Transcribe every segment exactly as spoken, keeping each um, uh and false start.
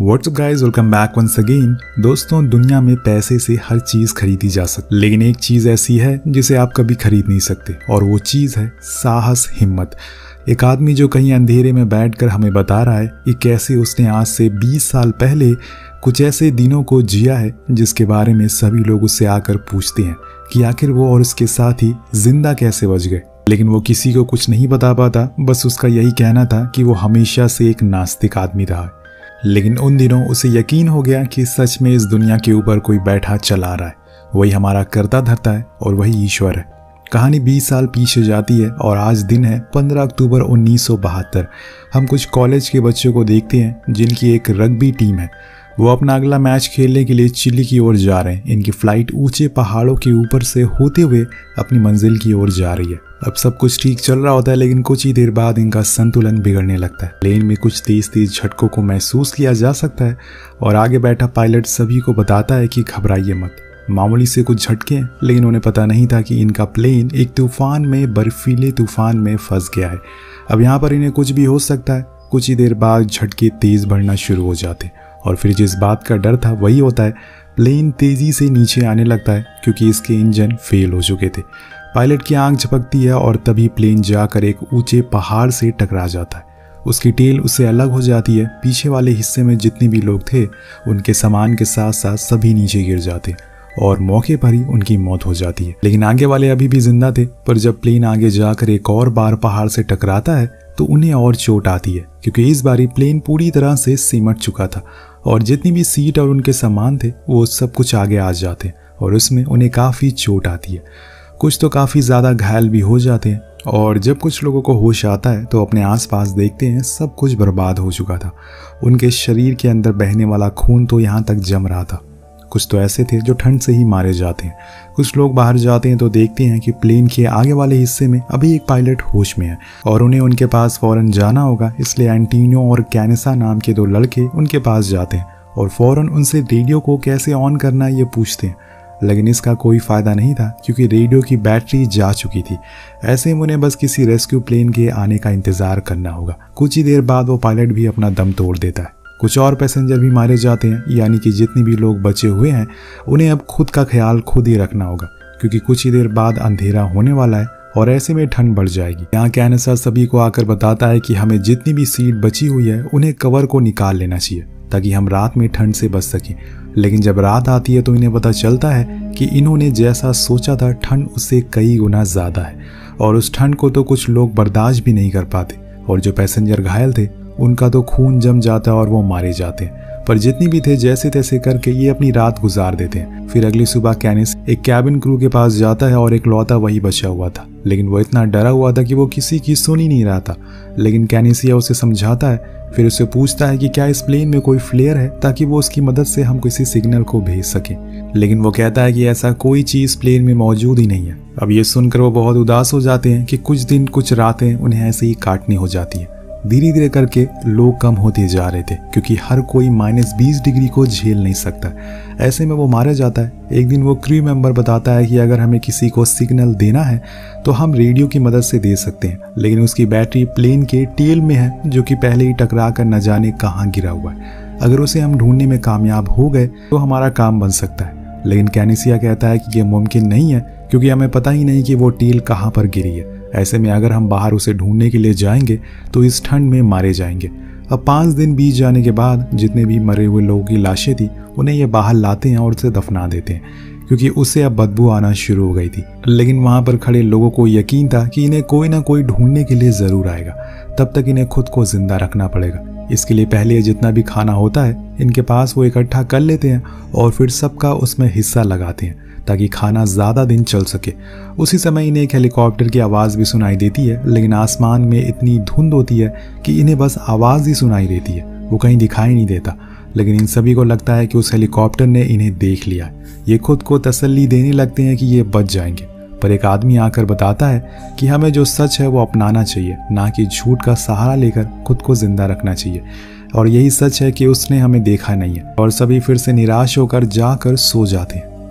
WhatsApp guys, welcome back once again. दोस्तों, दुनिया में पैसे से हर चीज खरीदी जा सकती, लेकिन एक चीज ऐसी है जिसे आप कभी खरीद नहीं सकते, और वो चीज है साहस, हिम्मत। एक आदमी जो कहीं अंधेरे में बैठकर हमें बता रहा है कि कैसे उसने आज से बीस साल पहले कुछ ऐसे दिनों को जिया है जिसके बारे में सभी लोग उससे आकर पूछते हैं कि आखिर वो और उसके साथी जिंदा कैसे बच गए, लेकिन वो किसी को कुछ नहीं बता पाता। बस उसका यही कहना था कि वो हमेशा से एक नास्तिक आदमी रहा है, लेकिन उन दिनों उसे यकीन हो गया कि सच में इस दुनिया के ऊपर कोई बैठा चला रहा है, वही हमारा करता धरता है और वही ईश्वर है। कहानी बीस साल पीछे जाती है और आज दिन है पंद्रह अक्टूबर उन्नीस सौ बहत्तर। हम कुछ कॉलेज के बच्चों को देखते हैं जिनकी एक रग्बी टीम है। वो अपना अगला मैच खेलने के लिए चिली की ओर जा रहे हैं। इनकी फ्लाइट ऊंचे पहाड़ों के ऊपर से होते हुए अपनी मंजिल की ओर जा रही है। अब सब कुछ ठीक चल रहा होता है, लेकिन कुछ ही देर बाद इनका संतुलन बिगड़ने लगता है। प्लेन में कुछ तेज तेज झटकों को महसूस किया जा सकता है और आगे बैठा पायलट सभी को बताता है कि घबराइए मत, मामूली से कुछ झटके हैं। लेकिन उन्हें पता नहीं था कि इनका प्लेन एक तूफान में, बर्फीले तूफान में फंस गया है। अब यहाँ पर इन्हें कुछ भी हो सकता है। कुछ ही देर बाद झटके तेज बढ़ना शुरू हो जाते और फिर जिस बात का डर था वही होता है। प्लेन तेजी से नीचे आने लगता है क्योंकि इसके इंजन फेल हो चुके थे। पायलट की आंख झपकती है और तभी प्लेन जाकर एक ऊंचे पहाड़ से टकरा जाता है। उसकी टेल उससे अलग हो जाती है। पीछे वाले हिस्से में जितने भी लोग थे उनके सामान के साथ साथ सभी नीचे गिर जाते और मौके पर ही उनकी मौत हो जाती है। लेकिन आगे वाले अभी भी जिंदा थे। पर जब प्लेन आगे जाकर एक और बार पहाड़ से टकराता है तो उन्हें और चोट आती है, क्योंकि इस बारी प्लेन पूरी तरह से सिमट चुका था और जितनी भी सीट और उनके सामान थे वो सब कुछ आगे आ जाते और उसमें उन्हें काफ़ी चोट आती है। कुछ तो काफ़ी ज़्यादा घायल भी हो जाते हैं और जब कुछ लोगों को होश आता है तो अपने आसपास देखते हैं सब कुछ बर्बाद हो चुका था। उनके शरीर के अंदर बहने वाला खून तो यहाँ तक जम रहा था। कुछ तो ऐसे थे जो ठंड से ही मारे जाते हैं। कुछ लोग बाहर जाते हैं तो देखते हैं कि प्लेन के आगे वाले हिस्से में अभी एक पायलट होश में है और उन्हें उनके पास फौरन जाना होगा। इसलिए एंटीनो और कैनेसा नाम के दो लड़के उनके पास जाते हैं और फौरन उनसे रेडियो को कैसे ऑन करना है ये पूछते हैं। लेकिन इसका कोई फ़ायदा नहीं था क्योंकि रेडियो की बैटरी जा चुकी थी। ऐसे में उन्हें बस किसी रेस्क्यू प्लेन के आने का इंतज़ार करना होगा। कुछ ही देर बाद वो पायलट भी अपना दम तोड़ देता है। कुछ और पैसेंजर भी मारे जाते हैं, यानी कि जितने भी लोग बचे हुए हैं उन्हें अब खुद का ख्याल खुद ही रखना होगा, क्योंकि कुछ ही देर बाद अंधेरा होने वाला है और ऐसे में ठंड बढ़ जाएगी। यहाँ कैनेसा सभी को आकर बताता है कि हमें जितनी भी सीट बची हुई है उन्हें कवर को निकाल लेना चाहिए ताकि हम रात में ठंड से बच सकें। लेकिन जब रात आती है तो इन्हें पता चलता है कि इन्होंने जैसा सोचा था ठंड उससे कई गुना ज़्यादा है और उस ठंड को तो कुछ लोग बर्दाश्त भी नहीं कर पाते और जो पैसेंजर घायल थे उनका तो खून जम जाता है और वो मारे जाते हैं। पर जितनी भी थे जैसे तैसे करके ये अपनी रात गुजार देते हैं। फिर अगली सुबह कैनिस एक कैबिन क्रू के पास जाता है और एक लौता वही बचा हुआ था, लेकिन वो इतना डरा हुआ था कि वो किसी की सुन ही नहीं रहा था। लेकिन कैनिसिया उसे समझाता है, फिर उससे पूछता है कि क्या इस प्लेन में कोई फ्लेयर है ताकि वो उसकी मदद से हम किसी सिग्नल को भेज सकें। लेकिन वो कहता है कि ऐसा कोई चीज़ प्लेन में मौजूद ही नहीं है। अब ये सुनकर वो बहुत उदास हो जाते हैं कि कुछ दिन कुछ रातें उन्हें ऐसे ही काटनी हो जाती है। धीरे धीरे करके लोग कम होते जा रहे थे क्योंकि हर कोई माइनस बीस डिग्री को झेल नहीं सकता। ऐसे में वो मारा जाता है। एक दिन वो क्रू मेंबर बताता है कि अगर हमें किसी को सिग्नल देना है तो हम रेडियो की मदद से दे सकते हैं, लेकिन उसकी बैटरी प्लेन के टेल में है जो कि पहले ही टकरा कर न जाने कहाँ गिरा हुआ है। अगर उसे हम ढूंढने में कामयाब हो गए तो हमारा काम बन सकता है। लेकिन कैनिसिया कहता है कि यह मुमकिन नहीं है क्योंकि हमें पता ही नहीं कि वो टेल कहाँ पर गिरी है। ऐसे में अगर हम बाहर उसे ढूंढने के लिए जाएंगे तो इस ठंड में मारे जाएंगे। अब पाँच दिन बीत जाने के बाद जितने भी मरे हुए लोगों की लाशें थी उन्हें ये बाहर लाते हैं और उसे दफना देते हैं क्योंकि उससे अब बदबू आना शुरू हो गई थी। लेकिन वहाँ पर खड़े लोगों को यकीन था कि इन्हें कोई ना कोई ढूंढने के लिए ज़रूर आएगा। तब तक इन्हें खुद को जिंदा रखना पड़ेगा। इसके लिए पहले जितना भी खाना होता है इनके पास वो इकट्ठा कर लेते हैं और फिर सबका उसमें हिस्सा लगाते हैं ताकि खाना ज़्यादा दिन चल सके। उसी समय इन्हें एक हेलीकॉप्टर की आवाज़ भी सुनाई देती है, लेकिन आसमान में इतनी धुंध होती है कि इन्हें बस आवाज़ ही सुनाई देती है, वो कहीं दिखाई नहीं देता। लेकिन इन सभी को लगता है कि उस हेलीकॉप्टर ने इन्हें देख लिया। ये खुद को तसल्ली देने लगते हैं कि ये बच जाएंगे। पर एक आदमी आकर बताता है कि हमें जो सच है वो अपनाना चाहिए, ना कि झूठ का सहारा लेकर खुद को जिंदा रखना चाहिए। और यही सच है कि उसने हमें देखा नहीं है। और सभी फिर से निराश होकर जाकर सो जाते हैं।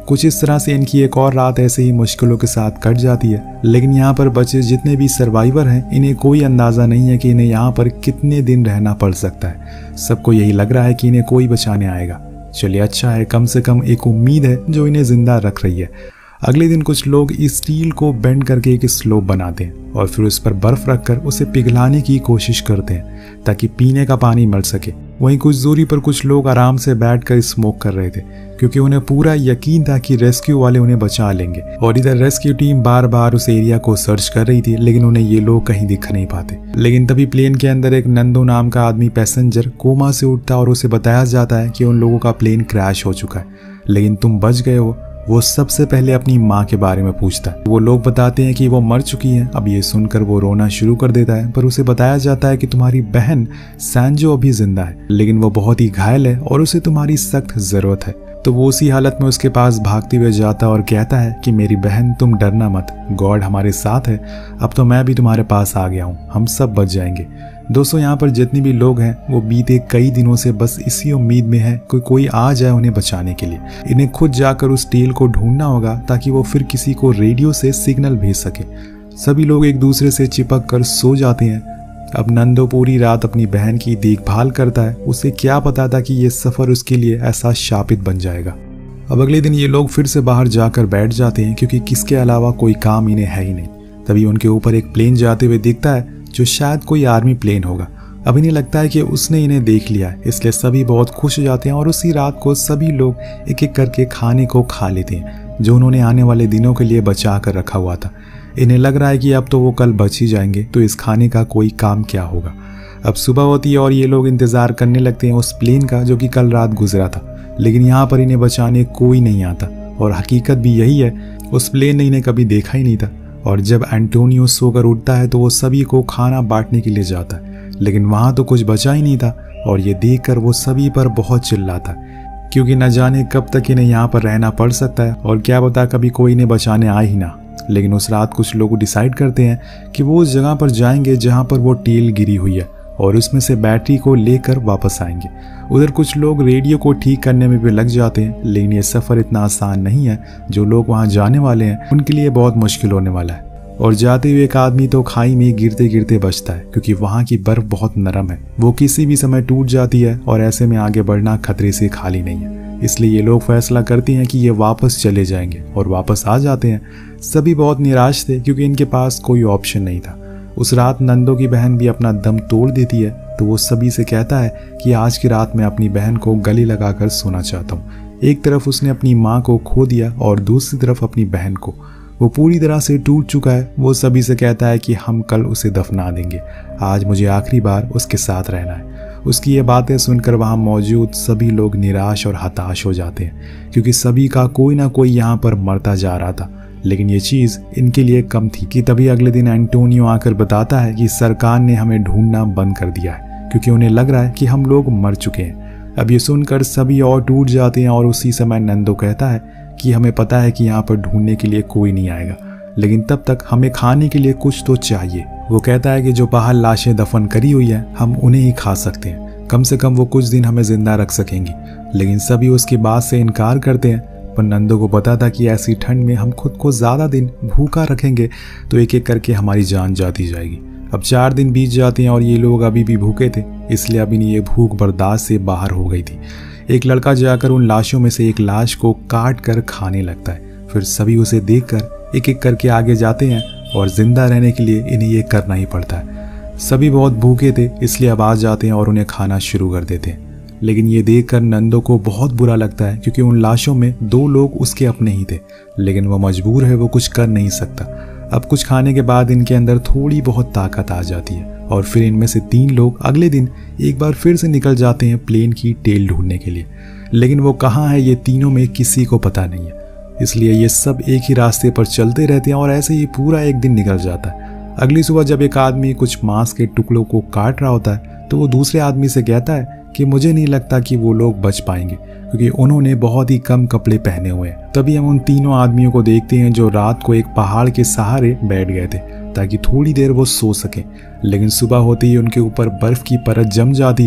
कुछ इस तरह से इनकी एक और रात ऐसे ही मुश्किलों के साथ कट जाती है। लेकिन यहाँ पर बचे जितने भी सर्वाइवर हैं इन्हें कोई अंदाज़ा नहीं है कि इन्हें यहाँ पर कितने दिन रहना पड़ सकता है। सबको यही लग रहा है कि इन्हें कोई बचाने आएगा। चलिए अच्छा है, कम से कम एक उम्मीद है जो इन्हें जिंदा रख रही है। अगले दिन कुछ लोग इस स्टील को बेंड करके एक स्लोप बनाते हैं और फिर उस पर बर्फ रखकर उसे पिघलाने की कोशिश करते हैं ताकि पीने का पानी मिल सके। वहीं कुछ दूरी पर कुछ लोग आराम से बैठकर स्मोक कर रहे थे क्योंकि उन्हें पूरा यकीन था कि रेस्क्यू वाले उन्हें बचा लेंगे। और इधर रेस्क्यू टीम बार बार उस एरिया को सर्च कर रही थी लेकिन उन्हें ये लोग कहीं दिख नहीं पाते। लेकिन तभी प्लेन के अंदर एक नंदो नाम का आदमी पैसेंजर कोमा से उठता और उसे बताया जाता है कि उन लोगों का प्लेन क्रैश हो चुका है, लेकिन तुम बच गए हो। वो सबसे पहले अपनी माँ के बारे में पूछता है। वो लोग बताते हैं कि वो मर चुकी हैं। अब ये सुनकर वो रोना शुरू कर देता है, पर उसे बताया जाता है कि तुम्हारी बहन सैंजो अभी जिंदा है, लेकिन वो बहुत ही घायल है और उसे तुम्हारी सख्त जरूरत है। तो वो उसी हालत में उसके पास भागते हुए जाता और कहता है कि मेरी बहन तुम डरना मत, गॉड हमारे साथ है। अब तो मैं भी तुम्हारे पास आ गया हूँ, हम सब बच जाएंगे। दोस्तों यहाँ पर जितने भी लोग हैं वो बीते कई दिनों से बस इसी उम्मीद में है कि कोई आ जाए उन्हें बचाने के लिए। इन्हें खुद जाकर उस टील को ढूंढना होगा ताकि वो फिर किसी को रेडियो से सिग्नल भेज सके। सभी लोग एक दूसरे से चिपक कर सो जाते हैं। अब नंदो पूरी रात अपनी बहन की देखभाल करता है। उसे क्या पता था कि ये सफ़र उसके लिए ऐसा शापित बन जाएगा। अब अगले दिन ये लोग फिर से बाहर जाकर बैठ जाते हैं क्योंकि किसके अलावा कोई काम इन्हें है ही नहीं। तभी उनके ऊपर एक प्लेन जाते हुए दिखता है जो शायद कोई आर्मी प्लेन होगा। अब इन्हें लगता है कि उसने इन्हें देख लिया है, इसलिए सभी बहुत खुश हो जाते हैं और उसी रात को सभी लोग एक एक करके खाने को खा लेते हैं जो उन्होंने आने वाले दिनों के लिए बचा कर रखा हुआ था। इन्हें लग रहा है कि अब तो वो कल बच ही जाएंगे, तो इस खाने का कोई काम क्या होगा। अब सुबह होती है और ये लोग इंतज़ार करने लगते हैं उस प्लेन का जो कि कल रात गुजरा था, लेकिन यहाँ पर इन्हें बचाने कोई नहीं आता। और हकीकत भी यही है, उस प्लेन ने इन्हें कभी देखा ही नहीं था। और जब एंटोनियो सोकर उठता है तो वो सभी को खाना बांटने के लिए जाता है, लेकिन वहाँ तो कुछ बचा ही नहीं था। और ये देखकर वो सभी पर बहुत चिल्लाता है क्योंकि न जाने कब तक इन्हें यहाँ पर रहना पड़ सकता है और क्या पता कभी कोई इन्हें बचाने आए ही ना। लेकिन उस रात कुछ लोग डिसाइड करते हैं कि वो उस जगह पर जाएंगे जहाँ पर वो टील गिरी हुई है और उसमें से बैटरी को लेकर वापस आएंगे। उधर कुछ लोग रेडियो को ठीक करने में भी लग जाते हैं, लेकिन ये सफ़र इतना आसान नहीं है। जो लोग वहाँ जाने वाले हैं उनके लिए बहुत मुश्किल होने वाला है। और जाते हुए एक आदमी तो खाई में गिरते गिरते बचता है क्योंकि वहाँ की बर्फ बहुत नरम है, वो किसी भी समय टूट जाती है और ऐसे में आगे बढ़ना खतरे से खाली नहीं है। इसलिए ये लोग फैसला करते हैं कि ये वापस चले जाएंगे और वापस आ जाते हैं। सभी बहुत निराश थे क्योंकि इनके पास कोई ऑप्शन नहीं था। उस रात नंदो की बहन भी अपना दम तोड़ देती है, तो वो सभी से कहता है कि आज की रात मैं अपनी बहन को गले लगाकर सोना चाहता हूँ। एक तरफ उसने अपनी माँ को खो दिया और दूसरी तरफ अपनी बहन को। वो पूरी तरह से टूट चुका है। वो सभी से कहता है कि हम कल उसे दफना देंगे, आज मुझे आखिरी बार उसके साथ रहना है। उसकी ये बातें सुनकर वहाँ मौजूद सभी लोग निराश और हताश हो जाते हैं क्योंकि सभी का कोई ना कोई यहाँ पर मरता जा रहा था। लेकिन ये चीज़ इनके लिए कम थी कि तभी अगले दिन एंटोनियो आकर बताता है कि सरकार ने हमें ढूंढना बंद कर दिया है क्योंकि उन्हें लग रहा है कि हम लोग मर चुके हैं। अब ये सुनकर सभी और टूट जाते हैं और उसी समय नंदो कहता है कि हमें पता है कि यहाँ पर ढूंढने के लिए कोई नहीं आएगा, लेकिन तब तक हमें खाने के लिए कुछ तो चाहिए। वो कहता है कि जो बाहर लाशें दफन करी हुई हैं हम उन्हें ही खा सकते हैं, कम से कम वो कुछ दिन हमें जिंदा रख सकेंगी। लेकिन सभी उसकी बात से इनकार करते हैं, पर नंदो को पता था कि ऐसी ठंड में हम खुद को ज़्यादा दिन भूखा रखेंगे तो एक एक करके हमारी जान जाती जाएगी। अब चार दिन बीत जाते हैं और ये लोग अभी भी भूखे थे, इसलिए अभी नहीं ये भूख बर्दाश्त से बाहर हो गई थी। एक लड़का जाकर उन लाशों में से एक लाश को काट कर खाने लगता है। फिर सभी उसे देखकर एक एक करके आगे जाते हैं और जिंदा रहने के लिए इन्हें ये करना ही पड़ता है। सभी बहुत भूखे थे, इसलिए अब आ जाते हैं और उन्हें खाना शुरू कर देते हैं। लेकिन ये देखकर नंदो को बहुत बुरा लगता है क्योंकि उन लाशों में दो लोग उसके अपने ही थे, लेकिन वो मजबूर है, वो कुछ कर नहीं सकता। अब कुछ खाने के बाद इनके अंदर थोड़ी बहुत ताकत आ जाती है और फिर इनमें से तीन लोग अगले दिन एक बार फिर से निकल जाते हैं प्लेन की टेल ढूंढने के लिए। लेकिन वो कहाँ है ये तीनों में किसी को पता नहीं है, इसलिए ये सब एक ही रास्ते पर चलते रहते हैं और ऐसे ही पूरा एक दिन निकल जाता है। अगली सुबह जब एक आदमी कुछ मांस के टुकड़ों को काट रहा होता है तो वो दूसरे आदमी से कहता है कि मुझे नहीं लगता कि वो लोग बच पाएंगे क्योंकि उन्होंने बहुत ही कम कपड़े पहने हुए हैं। तभी हम उन तीनों आदमियों को देखते हैं जो रात को एक पहाड़ के सहारे बैठ गए थे ताकि थोड़ी देर वो सो सकें। लेकिन सुबह होते ही उनके ऊपर बर्फ की परत जम जाती है,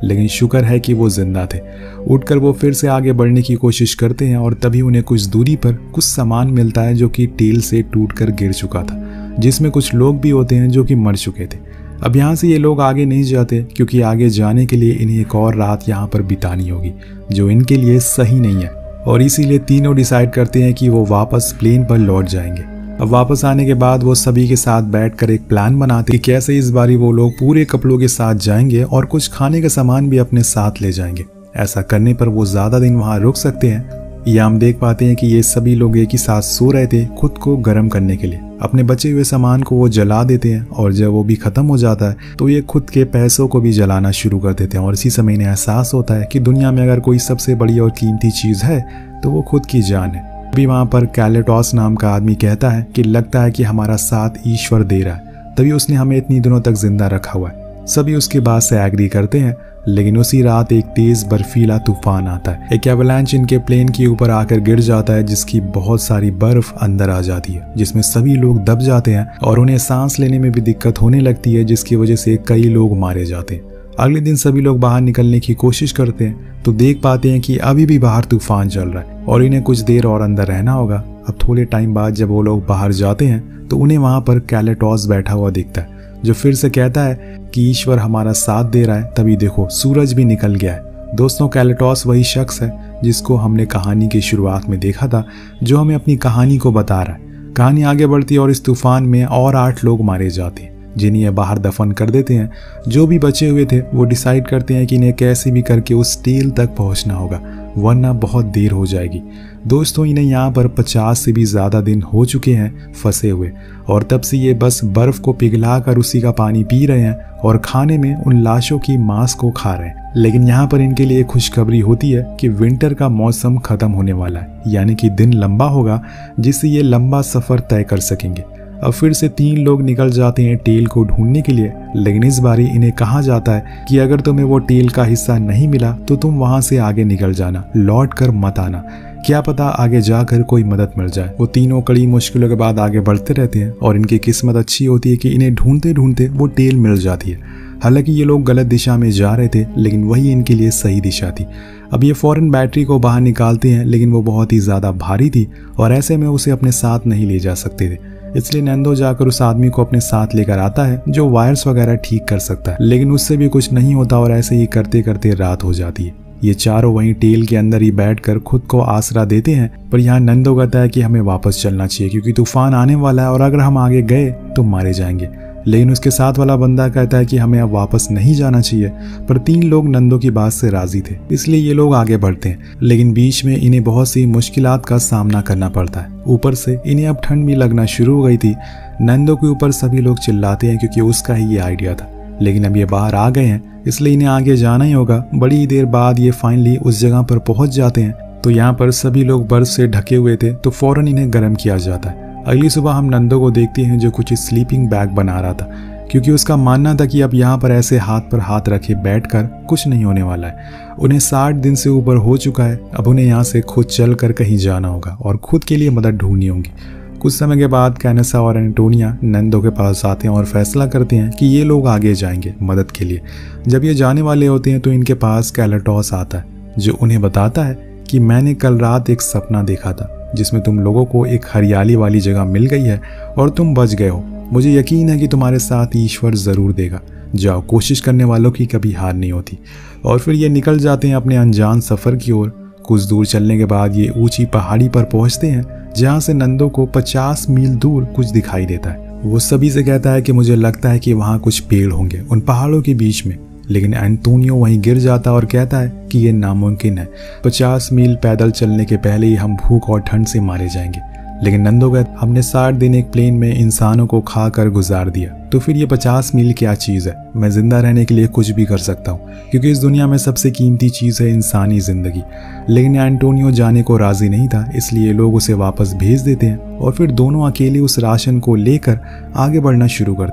लेकिन शुक्र है कि वो जिंदा थे। उठकर वो फिर से आगे बढ़ने की कोशिश करते हैं और तभी उन्हें कुछ दूरी पर कुछ सामान मिलता है जो कि टेल से टूटकर गिर चुका था, जिसमें कुछ लोग भी होते हैं जो कि मर चुके थे। अब यहाँ से ये लोग आगे नहीं जाते क्योंकि आगे जाने के लिए इन्हें एक और रात यहाँ पर बितानी होगी, जो इनके लिए सही नहीं है, और इसीलिए तीनों डिसाइड करते हैं कि वो वापस प्लेन पर लौट जाएंगे। अब वापस आने के बाद वो सभी के साथ बैठकर एक प्लान बनाते कि कैसे इस बारी वो लोग पूरे कपड़ों के साथ जाएंगे और कुछ खाने का सामान भी अपने साथ ले जाएंगे। ऐसा करने पर वो ज्यादा दिन वहां रुक सकते हैं। या हम देख पाते हैं कि ये सभी लोग एक ही साथ सो रहे थे खुद को गर्म करने के लिए। अपने बचे हुए सामान को वो जला देते हैं और जब वो भी खत्म हो जाता है तो ये खुद के पैसों को भी जलाना शुरू कर देते हैं। और इसी समय इन्हें एहसास होता है कि दुनिया में अगर कोई सबसे बड़ी और कीमती चीज है तो वो खुद की जान है। अभी वहां पर कैलेटॉस नाम का आदमी कहता है कि लगता है कि हमारा साथ ईश्वर दे रहा है, तभी उसने हमें इतनी दिनों तक जिंदा रखा हुआ है। सभी उसकी बात से एग्री करते हैं, लेकिन उसी रात एक तेज बर्फीला तूफान आता है। एक एवलांच इनके प्लेन के ऊपर आकर गिर जाता है, जिसकी बहुत सारी बर्फ अंदर आ जाती है, जिसमें सभी लोग दब जाते हैं और उन्हें सांस लेने में भी दिक्कत होने लगती है, जिसकी वजह से कई लोग मारे जाते हैं। अगले दिन सभी लोग बाहर निकलने की कोशिश करते हैं तो देख पाते हैं कि अभी भी बाहर तूफान चल रहा है और इन्हें कुछ देर और अंदर रहना होगा। अब थोड़े टाइम बाद जब वो लोग बाहर जाते हैं तो उन्हें वहां पर कैलेटॉस बैठा हुआ दिखता है, जो फिर से कहता है कि ईश्वर हमारा साथ दे रहा है। तभी देखो सूरज भी निकल गया है। दोस्तों, कैलेटॉस वही शख्स है जिसको हमने कहानी की शुरुआत में देखा था, जो हमें अपनी कहानी को बता रहा है। कहानी आगे बढ़ती है और इस तूफान में और आठ लोग मारे जाते हैं, जिन्हें बाहर दफन कर देते हैं। जो भी बचे हुए थे वो डिसाइड करते हैं कि इन्हें कैसे भी करके उस टेल तक पहुंचना होगा, वरना बहुत देर हो जाएगी। दोस्तों, इन्हें यहाँ पर पचास से भी ज़्यादा दिन हो चुके हैं फंसे हुए, और तब से ये बस बर्फ़ को पिघला कर उसी का पानी पी रहे हैं और खाने में उन लाशों की मांस को खा रहे हैं। लेकिन यहाँ पर इनके लिए खुशखबरी होती है कि विंटर का मौसम ख़त्म होने वाला है, यानी कि दिन लंबा होगा, जिससे ये लंबा सफ़र तय कर सकेंगे। अब फिर से तीन लोग निकल जाते हैं टेल को ढूंढने के लिए, लेकिन इस बारी इन्हें कहा जाता है कि अगर तुम्हें वो टेल का हिस्सा नहीं मिला तो तुम वहां से आगे निकल जाना, लौट कर मत आना, क्या पता आगे जाकर कोई मदद मिल जाए। वो तीनों कड़ी मुश्किलों के बाद आगे बढ़ते रहते हैं और इनकी किस्मत अच्छी होती है कि इन्हें ढूंढते ढूंढते वो टेल मिल जाती है। हालांकि ये लोग गलत दिशा में जा रहे थे, लेकिन वही इनके लिए सही दिशा थी। अब ये फौरन बैटरी को बाहर निकालते हैं, लेकिन वो बहुत ही ज़्यादा भारी थी और ऐसे में उसे अपने साथ नहीं ले जा सकते थे। इसलिए नंदो जाकर उस आदमी को अपने साथ लेकर आता है जो वायर्स वगैरह ठीक कर सकता है, लेकिन उससे भी कुछ नहीं होता और ऐसे ही करते करते रात हो जाती है। ये चारों वहीं टेल के अंदर ही बैठकर खुद को आसरा देते हैं, पर यहाँ नंदो कहता है कि हमें वापस चलना चाहिए क्योंकि तूफान आने वाला है और अगर हम आगे गए तो मारे जाएंगे। लेकिन उसके साथ वाला बंदा कहता है कि हमें अब वापस नहीं जाना चाहिए, पर तीन लोग नंदो की बात से राजी थे, इसलिए ये लोग आगे बढ़ते हैं। लेकिन बीच में इन्हें बहुत सी मुश्किलात का सामना करना पड़ता है। ऊपर से इन्हें अब ठंड भी लगना शुरू हो गई थी। नंदो के ऊपर सभी लोग चिल्लाते हैं क्योंकि उसका ही ये आइडिया था, लेकिन अब ये बाहर आ गए हैं इसलिए इन्हें आगे जाना ही होगा। बड़ी देर बाद ये फाइनली उस जगह पर पहुंच जाते हैं तो यहाँ पर सभी लोग बर्फ से ढके हुए थे, तो फौरन इन्हें गर्म किया जाता है। अगली सुबह हम नंदो को देखते हैं जो कुछ स्लीपिंग बैग बना रहा था, क्योंकि उसका मानना था कि अब यहाँ पर ऐसे हाथ पर हाथ रखे बैठकर कुछ नहीं होने वाला है। उन्हें साठ दिन से ऊपर हो चुका है, अब उन्हें यहाँ से खुद चल कर कहीं जाना होगा और खुद के लिए मदद ढूंढनी होगी। कुछ समय के बाद कैनेसा और एंटोनिया नंदो के पास आते हैं और फैसला करते हैं कि ये लोग आगे जाएंगे मदद के लिए। जब ये जाने वाले होते हैं तो इनके पास कैलेटॉस आता है, जो उन्हें बताता है कि मैंने कल रात एक सपना देखा था जिसमें तुम लोगों को एक हरियाली वाली जगह मिल गई है और तुम बच गए हो। मुझे यकीन है कि तुम्हारे साथ ईश्वर ज़रूर देगा। जाओ, कोशिश करने वालों की कभी हार नहीं होती। और फिर ये निकल जाते हैं अपने अनजान सफ़र की ओर। कुछ दूर चलने के बाद ये ऊंची पहाड़ी पर पहुंचते हैं, जहां से नंदो को पचास मील दूर कुछ दिखाई देता है। वो सभी से कहता है कि मुझे लगता है कि वहाँ कुछ पेड़ होंगे उन पहाड़ों के बीच में, लेकिन एंटोनियो वहीं गिर जाता और कहता है कि ये नामुमकिन है। पचास मील पैदल चलने के पहले ही हम भूख और ठंड से मारे जाएंगे। लेकिन नंदो कहता हमने साठ दिन एक प्लेन में इंसानों को खा कर गुजार दिया, तो फिर ये पचास मील क्या चीज़ है। मैं जिंदा रहने के लिए कुछ भी कर सकता हूँ, क्योंकि इस दुनिया में सबसे कीमती चीज़ है इंसानी ज़िंदगी। लेकिन एंटोनियो जाने को राज़ी नहीं था, इसलिए लोग उसे वापस भेज देते हैं और फिर दोनों अकेले उस राशन को लेकर आगे बढ़ना शुरू करते हैं।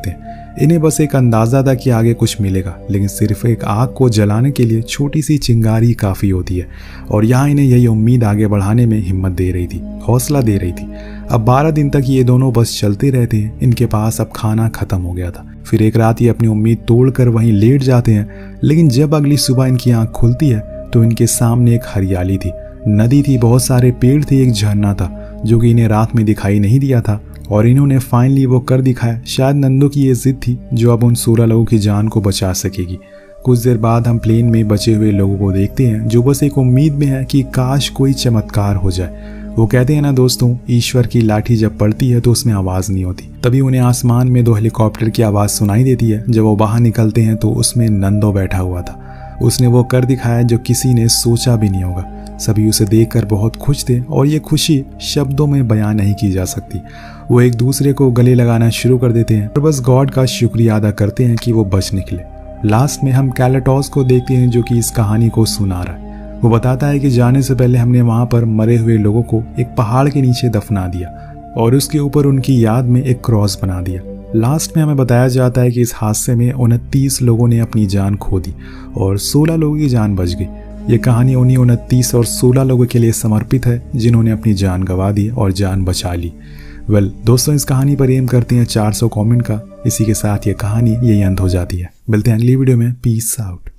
इन्हें बस एक अंदाज़ा था कि आगे कुछ मिलेगा, लेकिन सिर्फ एक आग को जलाने के लिए छोटी सी चिंगारी काफ़ी होती है। और यहाँ इन्हें यही उम्मीद आगे बढ़ाने में हिम्मत दे रही थी, हौसला दे रही थी। अब बारह दिन तक ये दोनों बस चलते रहते हैं। इनके पास अब खाना ख़त्म हो गया था। फिर एक रात ये अपनी उम्मीद तोड़कर वहीं लेट जाते हैं, लेकिन जब अगली सुबह इनकी आँख खुलती है तो इनके सामने एक हरियाली थी, नदी थी, बहुत सारे पेड़ थे, एक झरना था जो कि इन्हें रात में दिखाई नहीं दिया था। और इन्होंने फाइनली वो कर दिखाया। शायद नंदो की ये जिद थी जो अब उन सोलह लोगों की जान को बचा सकेगी। कुछ देर बाद हम प्लेन में बचे हुए लोगों को देखते हैं जो बस एक उम्मीद में है कि काश कोई चमत्कार हो जाए। वो कहते हैं ना दोस्तों, ईश्वर की लाठी जब पड़ती है तो उसमें आवाज़ नहीं होती। तभी उन्हें आसमान में दो हेलीकॉप्टर की आवाज़ सुनाई देती है। जब वो बाहर निकलते हैं तो उसमें नंदो बैठा हुआ था। उसने वो कर दिखाया जो किसी ने सोचा भी नहीं होगा। सभी उसे देखकर बहुत खुश थे और ये खुशी शब्दों में बयान नहीं की जा सकती। वो एक दूसरे को गले लगाना शुरू कर देते हैं और बस गॉड का शुक्रिया अदा करते हैं कि वो बच निकले। लास्ट में हम कैलेटॉस को देखते हैं जो कि इस कहानी को सुना रहा है। वो बताता है कि जाने से पहले हमने वहां पर मरे हुए लोगों को एक पहाड़ के नीचे दफना दिया और उसके ऊपर उनकी याद में एक क्रॉस बना दिया। लास्ट में हमें बताया जाता है कि इस हादसे में उनतीस लोगों ने अपनी जान खो दी और सोलह लोगों की जान बच गई। ये कहानी उन्हीं उनतीस और सोलह लोगों के लिए समर्पित है जिन्होंने अपनी जान गंवा दी और जान बचा ली। वेल well, दोस्तों, इस कहानी पर एम करते हैं चार सौ कमेंट का। इसी के साथ ये कहानी यही अंत हो जाती है। मिलते हैं अगली वीडियो में। Peace out.